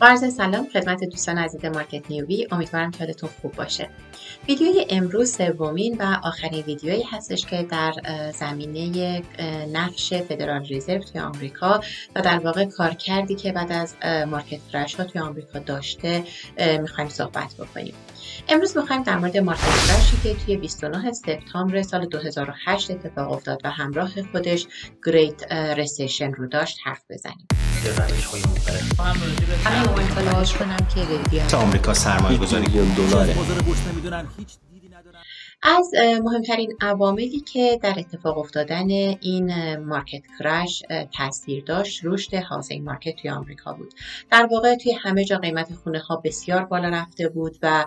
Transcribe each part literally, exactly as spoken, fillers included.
با عرض سلام خدمت دوستان عزیز مارکت نیوبی، امیدوارم که حالتون خوب باشه. ویدیوی امروز سومین و آخرین ویدیویی هستش که در زمینه نقش فدرال رزرو توی آمریکا و در واقع کارکردی که بعد از مارکت کرش ها توی آمریکا داشته میخوایم صحبت بکنیم. امروز میخوایم در مورد مارکت کرشی که توی بیست و نه سپتامبر سال دو هزار و هشت اتفاق افتاد و همراه خودش گریت رسیشن رو داشت حرف بزنیم. همه مومنت لاش کنم که ریدیان آمریکا سرمایه گذاری دلاره. از مهمترین عواملی که در اتفاق افتادن این مارکت کرش تاثیر داشت رشد هاوسینگ مارکت توی آمریکا بود. در واقع توی همه جا قیمت خونه ها بسیار بالا رفته بود و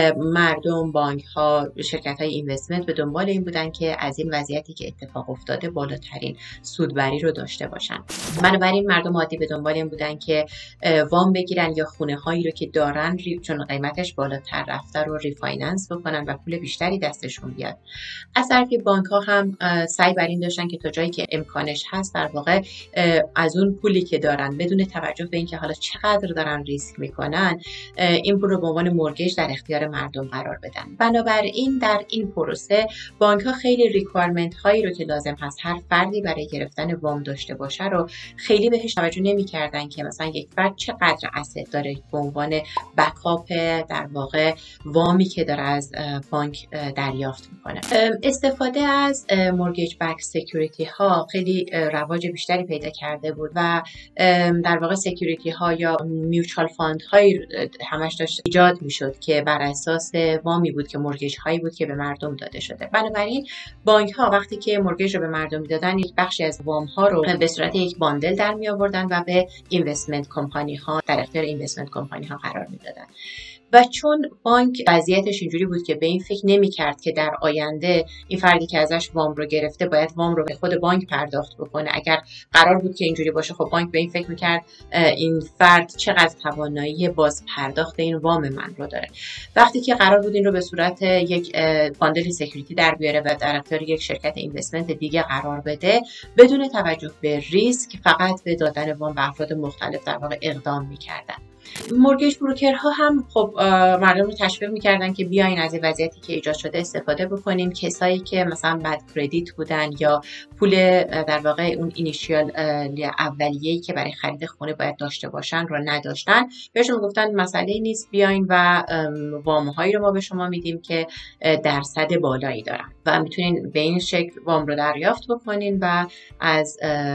مردم، بانک ها، شرکت های اینوستمنت به دنبال این بودن که از این وضعیتی که اتفاق افتاده بالاترین سودبری رو داشته باشن. بنابراین مردم عادی به دنبال این بودن که وام بگیرن یا خونه هایی رو که دارن چون قیمتش بالاتر رفته رو ریفایننس بکنن و پول بیشتری دستشون بیاد. از طرفی بانک ها هم سعی بر این داشتن که تا جایی که امکانش هست در واقع از اون پولی که دارن بدون توجه به اینکه حالا چقدر دارن ریسک میکنن این پول رو به عنوان مورگیج در اختیار مردم قرار بدن. بنابراین در این پروسه بانک ها خیلی ریکوایرمنت هایی رو که لازم هست هر فردی برای گرفتن وام داشته باشه رو خیلی بهش توجه نمیکردن که مثلا یک فرد چقدر اسید داره به عنوان بکاپ در واقع وامی که داره از بانک دریافت میکنه. استفاده از مورگیج بک سکیوریتی ها خیلی رواج بیشتری پیدا کرده بود و در واقع سکیوریتی ها یا میوچوال فاند هایی همش داشت ایجاد میشد که بر اساس وامی بود که مورگیج هایی بود که به مردم داده شده. بنابراین بانک ها وقتی که مورگیج رو به مردم میدادن یک بخشی از وام ها رو به صورت یک باندل در می آوردن و به اینوستمنت کمپانی ها در اختیار اینوستمنت کمپانی ها قرار میدادن. و چون بانک وضعیتش اینجوری بود که به این فکر نمی‌کرد که در آینده این فردی که ازش وام رو گرفته باید وام رو به خود بانک پرداخت بکنه، اگر قرار بود که اینجوری باشه خب بانک به این فکر می‌کرد این فرد چقدر توانایی باز پرداخت این وام من رو داره. وقتی که قرار بود این رو به صورت یک باندل سکیوریتی در بیاره و در اختیار یک شرکت اینوستمنت دیگه قرار بده بدون توجه به ریسک فقط به دادن وام به افراد مختلف در واقع اقدام می‌کردن. مورگیج بروکرها هم خب مردم رو تشویق میکردن که بیاین از این وضعیتی که ایجاد شده استفاده بکنیم. کسایی که مثلا بد کردیت بودن یا پول در واقع اون اینیشیال اولیه‌ای که برای خرید خونه باید داشته باشن رو نداشتن بهشون گفتن مسئله نیست، بیاین و وام‌هایی رو ما به شما میدیم که درصد بالایی دارن و میتونین به این شکل وام رو دریافت بکنین و از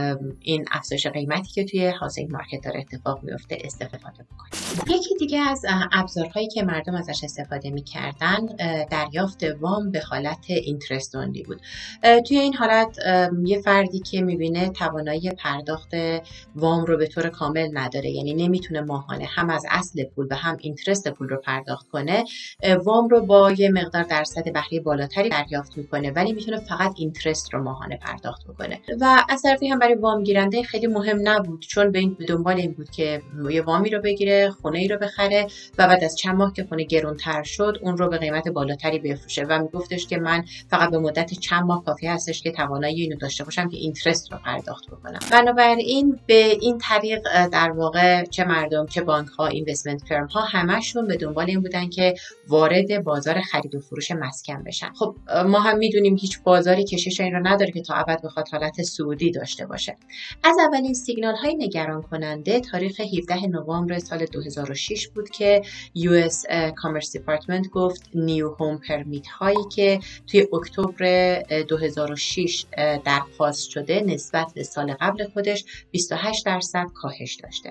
این افزایش قیمتی که توی هاوسینگ مارکت داره اتفاق میفته استفاده بکنین. یکی دیگه از ابزارهایی که مردم ازش استفاده می‌کردن دریافت وام به حالت اینترست اونلی بود. توی این حالت یه فردی که می‌بینه توانایی پرداخت وام رو به طور کامل نداره، یعنی نمیتونه ماهانه هم از اصل پول و هم اینترست پول رو پرداخت کنه، وام رو با یه مقدار درصد بهره بالاتری دریافت می‌کنه ولی میتونه فقط اینترست رو ماهانه پرداخت بکنه. و از طرفی هم برای وام گیرنده خیلی مهم نبود چون به این دنبال این بود که یه وامی رو بگیره، خونه ای رو بخره و بعد از چند ماه که خونه گرونتر شد اون رو به قیمت بالاتری بفروشه و میگفتش که من فقط به مدت چند ماه کافی هستش که توانایی اینو داشته باشم که اینترست رو پرداخت بکنم. بنابراین به این طریق در واقع چه مردم چه بانک ها اینوستمنت فرم ها همشون به دنبال این بودن که وارد بازار خرید و فروش مسکن بشن. خب ما هم میدونیم هیچ بازاری کشش این رو نداره که تا ابد بخواد حالت صعودی داشته باشه. از اولین سیگنال های نگران کننده تاریخ هفدهم نوامبر سال دو هزار و شش بود که یو اس کامرس دیپارتمنت گفت نیو هوم پرمیت هایی که توی اکتبر دو هزار و شش درخواست شده نسبت به سال قبل خودش بیست و هشت درصد کاهش داشته.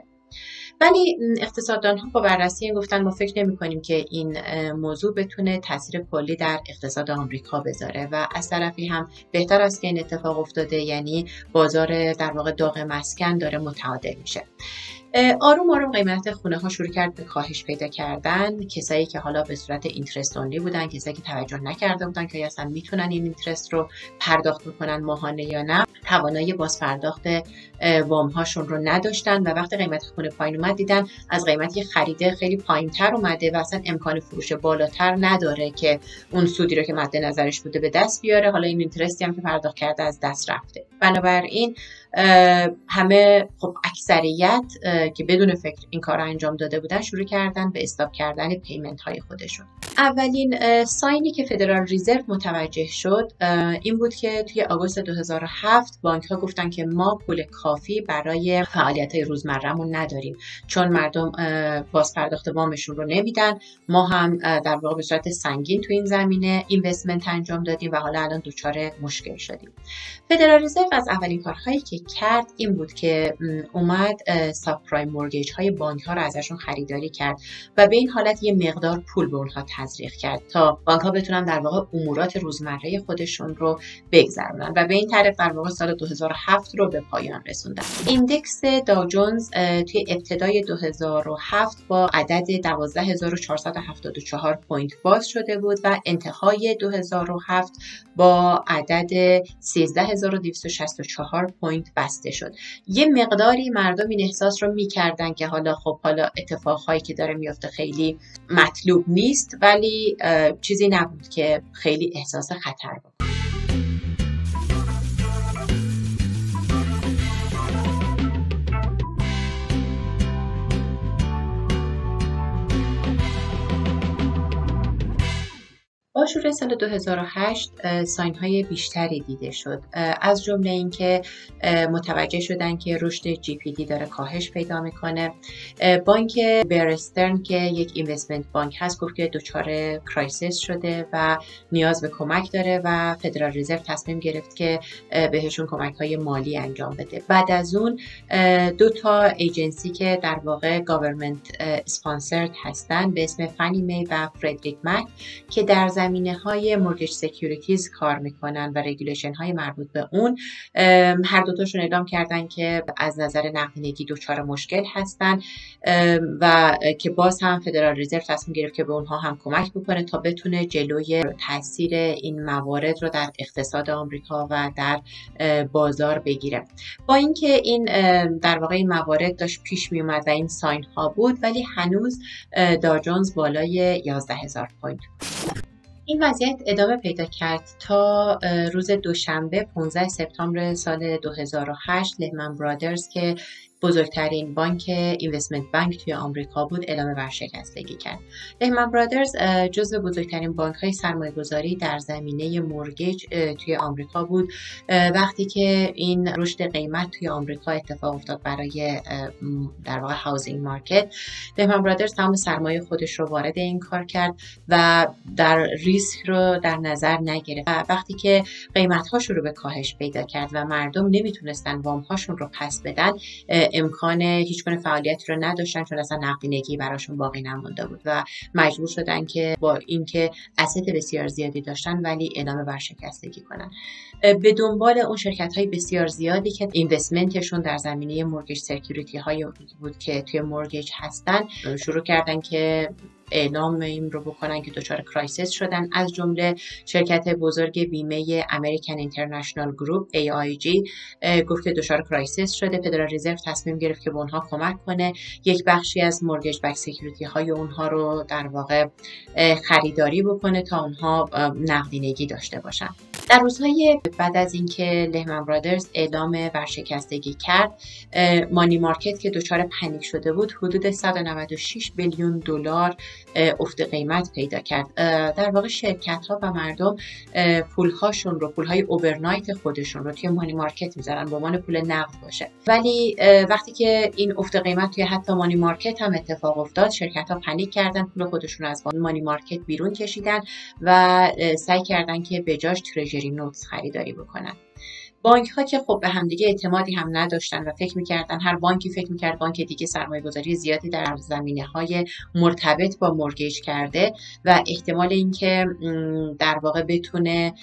ولی اقتصاددان ها با بررسی گفتن ما فکر نمی کنیم که این موضوع بتونه تاثیر کلی در اقتصاد آمریکا بذاره و از طرفی هم بهتر است که این اتفاق افتاده، یعنی بازار در واقع داغ مسکن داره متعادل میشه. آروم آروم قیمت خونه ها شروع کرد به کاهش پیدا کردن. کسایی که حالا به صورت اینترست اونلی بودن، کسایی که توجه نکرده بودن که اصلا میتونن این اینترست رو پرداخت بکنن ماهانه یا نه، توانایی باز پرداخت وام هاشون رو نداشتن و وقتی قیمت خونه پایین اومد دیدن از قیمتی خریده خیلی پایینتر اومده و اصلا امکان فروش بالاتر نداره که اون سودی رو که مد نظرش بوده به دست بیاره. حالا این اینترستی هم که پرداخت کرده از دست رفته. بنابراین همه خب اکثریت که بدون فکر این کار رو انجام داده بودن شروع کردن به استاپ کردن پیمنت های خودشون. اولین ساینی که فدرال رزرو متوجه شد این بود که توی آگوست دو هزار و هفت بانک ها گفتن که ما پول کافی برای فعالیت های روزمره‌مون نداریم، چون مردم بازپرداخت وامشون رو نمیدن. ما هم در واقع به صورت سنگین تو این زمینه اینوستمنت انجام دادیم و حالا الان دچار مشکل شدیم. فدرال رزرو از اولین کارهایی که کرد این بود که اومد ساب پرایم مورگیج های بانک ها رو ازشون خریداری کرد و به این حالت یه مقدار پول به اونها تزریق کرد تا بانک ها بتونن در واقع امورات روزمره خودشون رو بگذرونن و به این طریق در واقع سال دو هزار و هفت رو به پایان رسوندن. ایندکس داو جونز توی ابتدای دو هزار و هفت با عدد دوازده هزار و چهارصد و هفتاد و چهار پوینت باز شده بود و انتهای دو هزار و هفت با عدد سیزده هزار و دویست و شصت و چهار پوینت بسته شد. یه مقداری مردم این احساس رو می‌کردن که حالا خب حالا اتفاقهایی که داره میفته خیلی مطلوب نیست، ولی چیزی نبود که خیلی احساس خطر بکنه. با شروع سال دو هزار و هشت ساین های بیشتری دیده شد، از جمله اینکه متوجه شدن که رشد جی پی دی داره کاهش پیدا میکنه. بانک بیر استرن که یک اینوستمنت بانک هست گفت که دچار کرایسیس شده و نیاز به کمک داره و فدرال رزرو تصمیم گرفت که بهشون کمک های مالی انجام بده. بعد از اون دو تا ایجنسی که در واقع گاورمنت اسپانسرد هستن به اسم فانی می و فردریک مک که در زمینه های مورگیج سکیوریتیز کار میکنن و رگولیشن های مربوط به اون، هر دوتاشون اعلام کردن که از نظر نقدینگی دچار مشکل هستن و که باز هم فدرال رزرو تصمیم گرفت که به اونها هم کمک بکنه تا بتونه جلوی تاثیر این موارد رو در اقتصاد آمریکا و در بازار بگیره. با اینکه این در واقع این موارد داشت پیش می اومد و این ساین ها بود، ولی هنوز داو جونز بالای یازده هزار پوینت. این وضعیت ادامه پیدا کرد تا روز دوشنبه پانزده سپتامبر سال دو هزار و هشت. لهمن برادرز که بزرگترین بانک اینوستمنت بانک توی آمریکا بود اعلام ورشکستگی کرد. لهمن برادرز جزو بزرگترین بانک های سرمایه گذاری در زمینه مورگیج توی آمریکا بود. وقتی که این رشد قیمت توی آمریکا اتفاق افتاد برای در واقع هاوزینگ مارکت، لهمن برادرز تمام سرمایه خودش رو وارد این کار کرد و در ریسک رو در نظر نگرفت. وقتی که قیمت ها شروع به کاهش پیدا کرد و مردم نمیتونستن وام هاشون رو پس بدن، امکان هیچ گونه فعالیتی رو نداشتن چون اصلا نقدینگی براشون باقی نمونده بود و مجبور شدن که با اینکه اسید بسیار زیادی داشتن ولی اعلام ورشکستگی کنن. به دنبال اون شرکت های بسیار زیادی که اینوستمنتشون در زمینه مورگیج سکیوریتی های بود که توی مورگیج هستن شروع کردن که اعلام این رو بکنن که دچار کرایسیس شدن، از جمله شرکت بزرگ بیمه امریکن اینترنشنال گروپ ای آی جی گفت که دچار کرایسیس شده. فدرال رزرو تصمیم گرفت که به اونها کمک کنه، یک بخشی از مورگیج بک سکیوریتی های اونها رو در واقع خریداری بکنه تا اونها نقدینگی داشته باشن. در روزهای بعد از اینکه لهمن برادرز اعلام ورشکستگی کرد، مانی مارکت که دچار پنیک شده بود حدود صد و نود و شش بیلیون دلار افت قیمت پیدا کرد. در واقع شرکت ها و مردم پول هاشون رو، پول های اوورنایت خودشون رو توی مانی مارکت میذارن به عنوان پول نقد باشه، ولی وقتی که این افت قیمت توی حتی مانی مارکت هم اتفاق افتاد، شرکت ها پنیک کردن، پول خودشون رو از مانی مارکت بیرون کشیدن و سعی کردن که به جاش ترژری نوتس خریداری بکنن. بانک ها که خب به همدیگه اعتمادی هم نداشتن و فکر میکردن، هر بانکی فکر میکرد بانک دیگه سرمایه گذاری زیادی در زمینه های مرتبط با مورگیج کرده و احتمال اینکه در واقع بتونه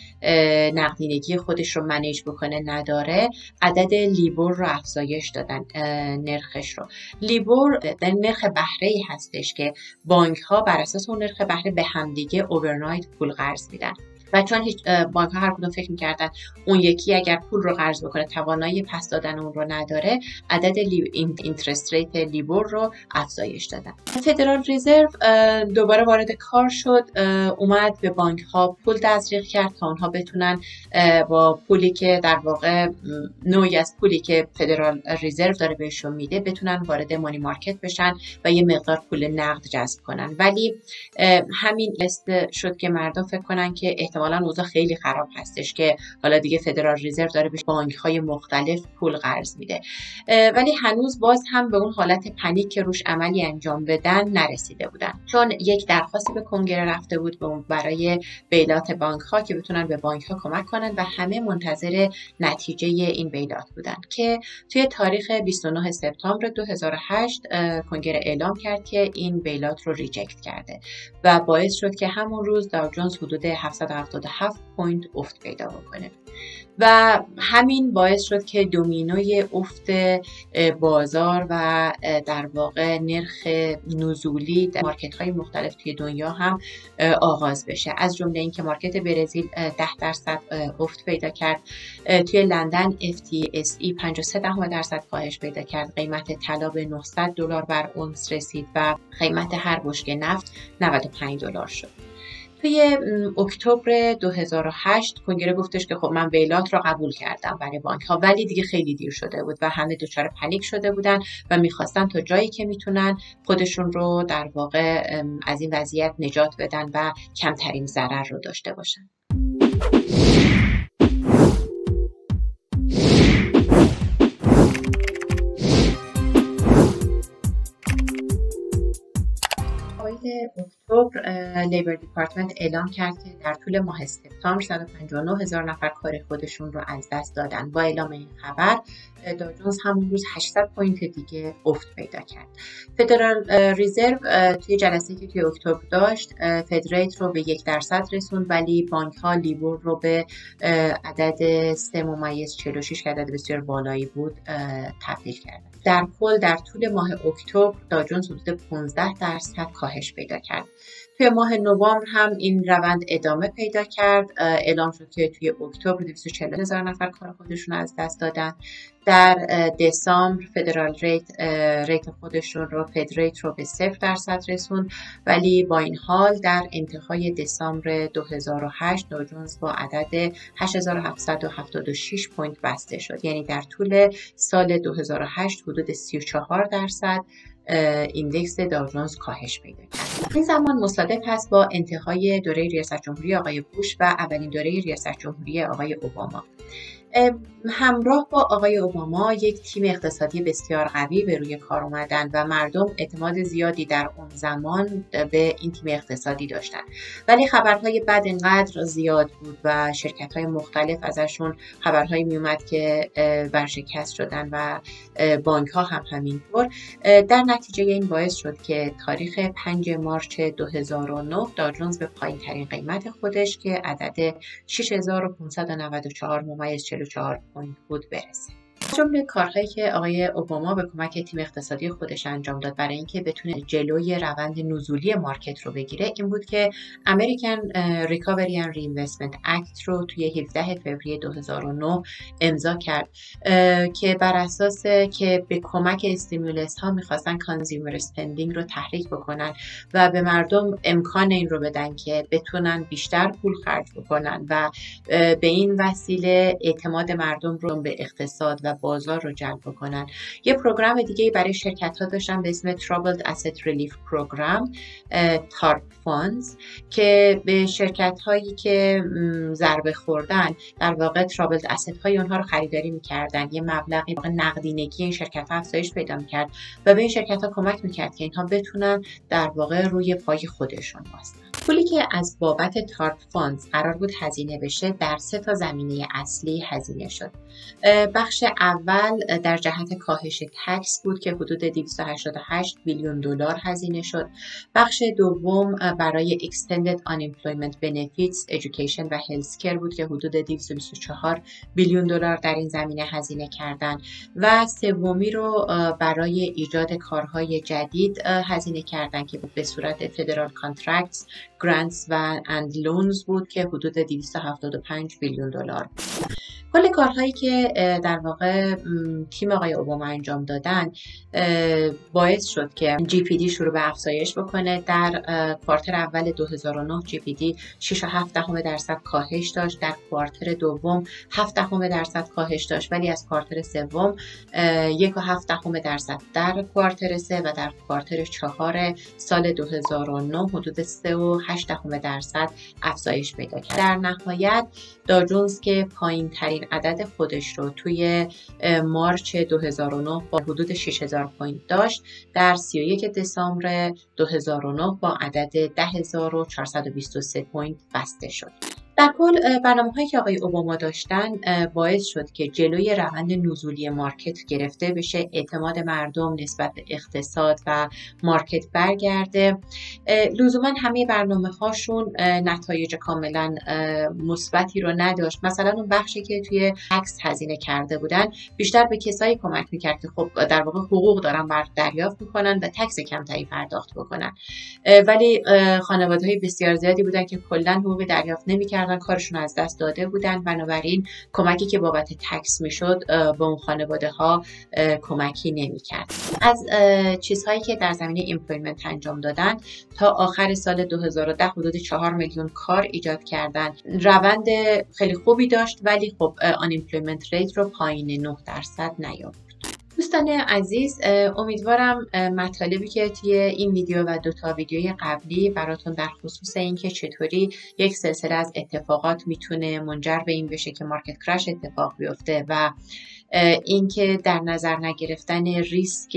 نقدینگی خودش رو منیج بکنه نداره، عدد لیبور رو افزایش دادن، نرخش رو. لیبور در نرخ بهره‌ای هستش که بانک ها بر اساس اون نرخ بهره به همدیگه اوورنایت پول قرض میدن. و چون هیچ بانک ها هر کدوم فکر می‌کردن اون یکی اگر پول رو قرض بکنه توانایی پس دادن اون رو نداره، عدد اینترست ریت لیبور رو افزایش دادن. فدرال رزرو دوباره وارد کار شد، اومد به بانک ها پول تزریق کرد تا اونها بتونن با پولی که در واقع نوعی از پولی که فدرال رزرو داره بهشون میده بتونن وارد مانی مارکت بشن و یه مقدار پول نقد جذب کنن. ولی همین است شد که مردم فکر کنن که احتمالاً اوضاع خیلی خراب هستش که حالا دیگه فدرال رزرو داره به بانک‌های مختلف پول قرض میده، ولی هنوز باز هم به اون حالت پنیک که روش عملی انجام بدن نرسیده بودن، چون یک درخواستی به کنگره رفته بود برای بیلات بانک‌ها که بتونن به بانک‌ها کمک کنن و همه منتظر نتیجه این بیلات بودن که توی تاریخ بیست و نه سپتامبر دو هزار و هشت کنگره اعلام کرد که این بیلات رو ریجکت کرده و باعث شد که همون روز داو جونز حدود هفتصد و هفتاد و هفت پوینت افت پیدا بکنه و همین باعث شد که دومینوی افت بازار و در واقع نرخ نزولی در مارکت های مختلف توی دنیا هم آغاز بشه. از جمله اینکه مارکت برزیل ده درصد افت پیدا کرد، توی لندن اف تی اس ای پنجاه و سه دهم درصد کاهش پیدا کرد، قیمت طلا به نهصد دلار بر اونس رسید و قیمت هر بشکه نفت نود و پنج دلار شد. توی اکتبر دو هزار و هشت کنگره گفتش که خب من بیلات را قبول کردم برای بانک ها، ولی دیگه خیلی دیر شده بود و همه دچار پنیک شده بودن و میخواستن تا جایی که میتونن خودشون رو در واقع از این وضعیت نجات بدن و کمترین ضرر رو داشته باشن. اکتبر لیبر دیپارتمنت اعلام کرد که در طول ماه سپتامبر صد و پنجاه و نه هزار نفر کار خودشون رو از دست دادن. با اعلام این خبر داو جونز همون روز هشتصد پوینت دیگه افت پیدا کرد. فدرال رزرو توی جلسه‌ای که توی اکتبر داشت فد ریت رو به یک درصد رسوند، ولی بانک ها لیبور رو به عدد سه ممیز چهل و شش که عدد بسیار بالایی بود تبدیل کردن. در کل در طول ماه اکتبر داو جونز حدود پانزده درصد کاهش پیدا کرد. توی ماه نوامبر هم این روند ادامه پیدا کرد. اعلام شد که توی اکتبر دویست و چهل هزار نفر کار خودشون از دست دادن. در دسامبر فدرال ریت ریت خودشون رو فد ریت رو به صفر درصد رسوند، ولی با این حال در انتهای دسامبر دو هزار و هشت داو جونز با عدد هشت هزار و هفتصد و هفتاد و شش پوینت بسته شد. یعنی در طول سال دو هزار و هشت حدود سی و چهار درصد ایندکس داو جونز کاهش پیدا کرد. این زمان مصادف هست با انتهای دوره ریاست جمهوری آقای بوش و اولین دوره ریاست جمهوری آقای اوباما. همراه با آقای اوباما یک تیم اقتصادی بسیار قوی به روی کار اومدن و مردم اعتماد زیادی در اون زمان به این تیم اقتصادی داشتن، ولی خبرهای بد اینقدر زیاد بود و شرکت‌های مختلف ازشون خبرهایی میومد که ورشکست شدن و بانک‌ها هم همینطور. در نتیجه این باعث شد که تاریخ پنجم مارس دو هزار و نه داو جونز به پایین‌ترین قیمت خودش که عدد شش هزار و پانصد و نود و چهار ممیز چهل و چهار پوینت بود برسه. جمله کارهایی که آقای اوباما به کمک تیم اقتصادی خودش انجام داد برای اینکه بتونه جلوی روند نزولی مارکت رو بگیره این بود که American Recovery and Reinvestment Act رو توی هفدهم فوریه دو هزار و نه امضا کرد که بر اساس که به کمک استیمولس ها میخواستن کانزیومر اسپندینگ رو تحریک بکنن و به مردم امکان این رو بدن که بتونن بیشتر پول خرج بکنن و به این وسیله اعتماد مردم رو به اقتصاد و بازار رو جلب بکنن. یه پروگرام دیگه برای شرکت ها داشتن به اسم Troubled Asset Relief Program تارپ Funds که به شرکت هایی که ضربه خوردن در واقع Troubled Asset های اونها رو خریداری میکردن. یه مبلغی نقدینگی این شرکت ها افزایش پیدا میکرد و به این شرکت ها کمک میکرد که اینها بتونن در واقع روی پای خودشون وایسن. پولی که از بابت تارپ فاندز قرار بود هزینه بشه در سه تا زمینه اصلی هزینه شد. بخش اول در جهت کاهش تکس بود که حدود دویست و هشتاد و هشت بیلیون دلار هزینه شد. بخش دوم برای Extended Unemployment Benefits, Education و Healthcare بود که حدود دویست و بیست و چهار بیلیون دلار در این زمینه هزینه کردن و سومی رو برای ایجاد کارهای جدید هزینه کردن که به صورت Federal Contracts گرانتس و اند لونز بود که حدود دویست و هفتاد و پنج بیلیون دلار بود. کل کارهایی که در واقع تیم آقای اوباما انجام دادن باعث شد که جی پی دی شروع به افزایش بکنه. در کوارتر اول دو هزار و نه جی پی دی شش و هفت دهم درصد کاهش داشت، در کوارتر دوم هفت دهم درصد کاهش داشت، ولی از کوارتر سوم یک و هفت دهم درصد در کوارتر سه و در کوارتر چهار سال دو هزار و نه حدود سه و هشت دهم درصد افزایش پیدا کرد. در نهایت داو جونز که پایین ترین عدد خودش رو توی مارچ دو هزار و نه با حدود شش هزار پوینت داشت، در سی و یک دسامبر دو هزار و نه با عدد ده هزار و چهارصد و بیست و سه پوینت بسته شد. در کل برنامه‌هایی که آقای اوباما داشتن باعث شد که جلوی روند نزولی مارکت گرفته بشه، اعتماد مردم نسبت به اقتصاد و مارکت برگرده. لزوما همه برنامه‌هاشون نتایج کاملا مثبتی رو نداشت. مثلا اون بخشی که توی تکس هزینه کرده بودن بیشتر به کسایی کمک می‌کرد که خب در واقع حقوق دارن بر دریافت می‌کنن و تکس کمتری پرداخت بکنن، ولی خانواده‌های بسیار زیادی بودن که کلا حقوق دریافت نمی‌کردن، کارشون از دست داده بودن، بنابراین کمکی که بابت تکس میشد به اون خانواده ها کمکی نمیکرد. از چیزهایی که در زمینه ایمپلویمنت انجام دادن تا آخر سال دو هزار و ده حدود چهار میلیون کار ایجاد کردن. روند خیلی خوبی داشت، ولی خب آن ایمپلویمنت ریت رو پایین نه درصد نیاورد. دوستان عزیز، امیدوارم مطالبی که توی این ویدیو و دو تا ویدیوی قبلی براتون در خصوص اینکه چطوری یک سلسله از اتفاقات میتونه منجر به این بشه که مارکت کراش اتفاق بیفته و اینکه در نظر نگرفتن ریسک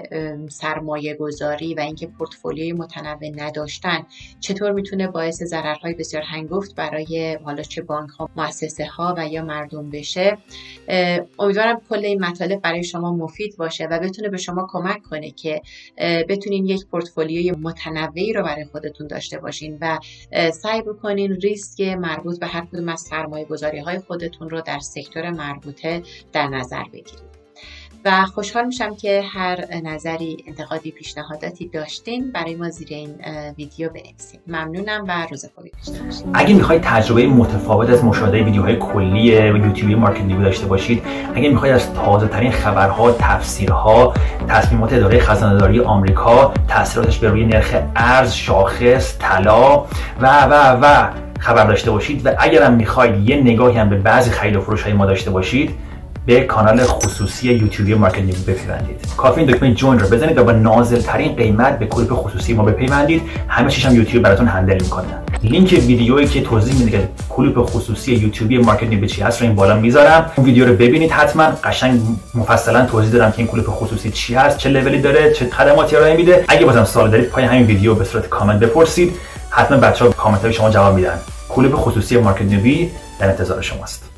سرمایه گذاری و اینکه پورتفولیوی متنوع نداشتن چطور میتونه باعث ضررهای بسیار هنگفت برای حالا چه بانک ها، مؤسسه ها و یا مردم بشه. امیدوارم کل این مطالب برای شما مفید باشه و بتونه به شما کمک کنه که بتونین یک پورتفولیوی متنوعی رو برای خودتون داشته باشین و سعی بکنین ریسک مربوط به هر کدوم از سرمایه گذاری های خودتون رو در سکتور مربوطه در نظر بگیرید. و خوشحال میشم که هر نظری، انتقادی، پیشنهاداتی داشتین برای ما زیر این ویدیو بنویسید. ممنونم و روز خوبی داشته باشید. اگه میخواید تجربه متفاوت از مشاهده ویدیوهای کلی یوتیوبی مارکت نیوی داشته باشید، اگه میخواید از تازه ترین خبرها، تفسیرها، تصمیمات اداره خزانه‌داری آمریکا، تاثیراتش بر روی نرخ ارز، شاخص، طلا و و و خبر داشته باشید و اگرم میخواید یه نگاهی هم به بعضی خرید و فروش های ما داشته باشید، به کانال خصوصی یوتیوبی مارکت نیوی بپیوندید. کافی این دکمه جوین رو بزنید و با نازل ترین قیمت به گروه خصوصی ما بپیوندید. همه چیش هم یوتیوب براتون هندل میکنه. لینک ویدیویی که توضیح میده که کلوپ خصوصی یوتیوبی مارکت نیوی چی هست رو این بالا میذارم. اون ویدیو رو ببینید حتما. قشنگ مفصلا توضیح دادم که این کلوپ خصوصی چی هست، چه لولی داره، چه خدماتی ارائه میده. اگه بازم سوال دارید پای همین ویدیو به صورت کامنت بپرسید. حتما بچه‌ها کامنت های شما جواب میدن. کلوپ خصوصی مارکت نیوی در انتظار شماست.